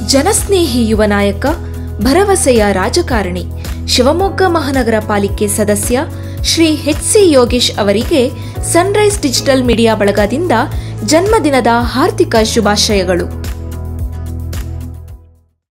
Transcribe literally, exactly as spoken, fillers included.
ಜನಸ್ನೇಹಿ ಯುವ ನಾಯಕ, ಭರವಸೆಯ ರಾಜಕಾರಣಿ, ಶಿವಮೊಗ್ಗ ಮಹಾನಗರ ಪಾಲಿಕೆ ಸದಸ್ಯ ಶ್ರೀ ಎಚ್ ಸಿ ಯೋಗೇಶ್ ಅವರಿಗೆ ಸನ್ರೈಸ್ ಡಿಜಿಟಲ್ ಮೀಡಿಯಾ ಬಳಗದಿಂದ ಜನ್ಮದಿನದ ಹಾರ್ದಿಕ ಶುಭಾಶಯಗಳು.